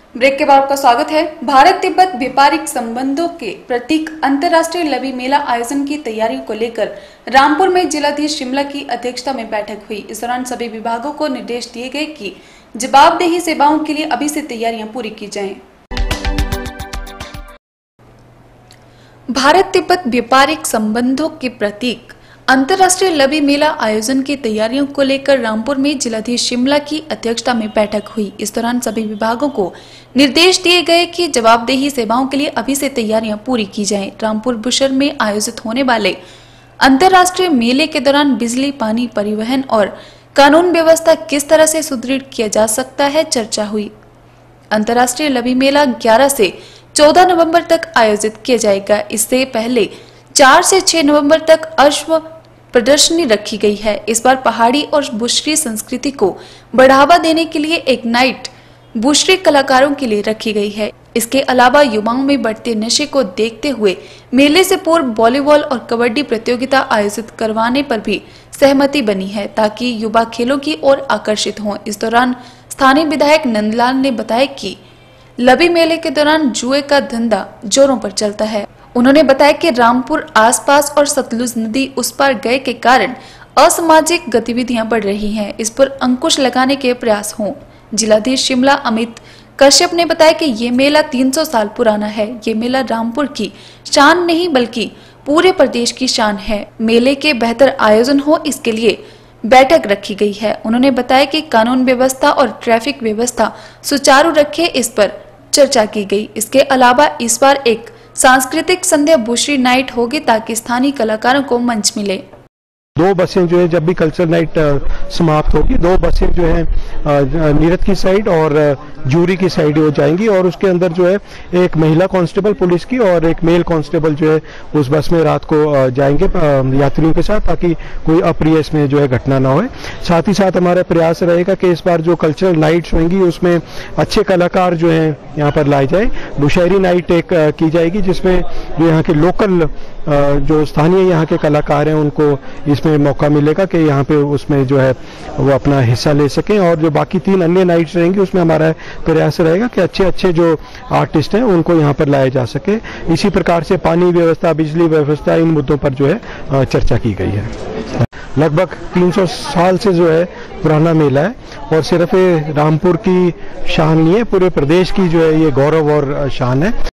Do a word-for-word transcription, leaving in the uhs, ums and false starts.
Break के बाद आपका स्वागत है। भारत तिब्बत व्यापारिक संबंधों के प्रतीक अंतर्राष्ट्रीय लवी मेला आयोजन की तैयारियों को लेकर रामपुर में जिलाधीश शिमला की अध्यक्षता में बैठक हुई। इस दौरान सभी विभागों को निर्देश दिए गए कि जवाबदेही सेवाओं के लिए अभी से तैयारियां पूरी की जाएं। भारत तिब्बत व्यापारिक संबंधों के प्रतीक अंतर्राष्ट्रीय लवी मेला आयोजन की तैयारियों को लेकर रामपुर में जिलाधीश शिमला की अध्यक्षता में बैठक हुई। इस दौरान सभी विभागों को निर्देश दिए गए कि जवाबदेही सेवाओं के लिए अभी से तैयारियां पूरी की जाएं। रामपुर बुशर में आयोजित होने वाले अंतर्राष्ट्रीय मेले के दौरान बिजली, पानी, परिवहन और कानून व्यवस्था किस तरह से सुदृढ़ किया जा सकता है, चर्चा हुई। अंतर्राष्ट्रीय लवी मेला ग्यारह से चौदह नवंबर तक आयोजित किया जाएगा। इससे पहले चार से छह नवंबर तक अश्व प्रदर्शनी रखी गई है। इस बार पहाड़ी और बुशरी संस्कृति को बढ़ावा देने के लिए एक नाइट बुशरी कलाकारों के लिए रखी गई है। इसके अलावा युवाओं में बढ़ते नशे को देखते हुए मेले से पूर्व वॉलीबॉल और कबड्डी प्रतियोगिता आयोजित करवाने पर भी सहमति बनी है, ताकि युवा खेलों की ओर आकर्षित हों। इस दौरान स्थानीय विधायक नंदलाल ने बताया कि लवी मेले के दौरान जुए का धंधा जोरों पर चलता है। उन्होंने बताया कि रामपुर आसपास और सतलुज नदी उस पार गए के कारण असामाजिक गतिविधियां बढ़ रही हैं। इस पर अंकुश लगाने के प्रयास हों। जिलाधीश शिमला अमित कश्यप ने बताया कि ये मेला तीन सौ साल पुराना है। ये मेला रामपुर की शान नहीं बल्कि पूरे प्रदेश की शान है। मेले के बेहतर आयोजन हो, इसके लिए बैठक रखी गई है। उन्होंने बताया कि कानून व्यवस्था और ट्रैफिक व्यवस्था सुचारू रखे, इस पर चर्चा की गई। इसके अलावा इस बार एक सांस्कृतिक संध्या बुशरी नाइट होगी, ताकि स्थानीय कलाकारों को मंच मिले। दो बसें जो है, जब भी कल्चरल नाइट समाप्त होगी, दो बसें जो है नीरत की साइड और जूरी की साइड हो जाएंगी, और उसके अंदर जो है एक महिला कांस्टेबल पुलिस की और एक मेल कांस्टेबल जो है उस बस में रात को जाएंगे यात्रियों के साथ, ताकि कोई अप्रिय इसमें जो है घटना ना हो। साथ ही साथ हमारा प्रयास रहेगा कि इस बार जो कल्चरल नाइट्स होंगी उसमें अच्छे कलाकार जो है यहाँ पर लाए जाए। बुशहरी नाइट एक की जाएगी, जिसमें जो यहाँ के लोकल जो स्थानीय यहाँ के कलाकार हैं उनको इसमें मौका मिलेगा कि यहाँ पे उसमें जो है वो अपना हिस्सा ले सकें। और जो बाकी तीन अन्य नाइट्स रहेंगी उसमें हमारा प्रयास रहेगा कि अच्छे अच्छे जो आर्टिस्ट हैं उनको यहाँ पर लाया जा सके। इसी प्रकार से पानी व्यवस्था, बिजली व्यवस्था, इन मुद्दों पर जो है चर्चा की गई है। लगभग तीन सौ साल से जो है पुराना मेला है, और सिर्फ रामपुर की शान नहीं है, पूरे प्रदेश की जो है ये गौरव और शान है।